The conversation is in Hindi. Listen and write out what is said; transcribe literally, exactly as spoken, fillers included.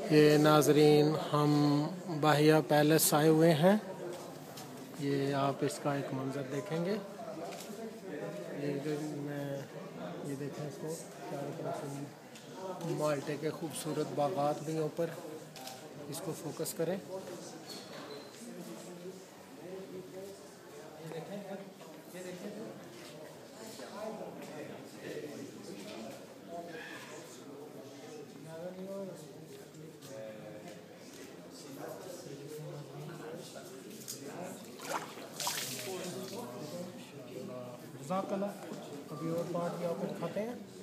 ये नाजरीन हम बाहिया पैलेस आए हुए हैं। ये आप इसका एक मंजर देखेंगे। ये मैं ये देखें इसको चारों तरफ से माल्टे के खूबसूरत बागात भी ऊपर, इसको फोकस करें। ये देखें ये देखें जज़ाकल्लाह। अभी और पार्ट या कुछ खाते हैं।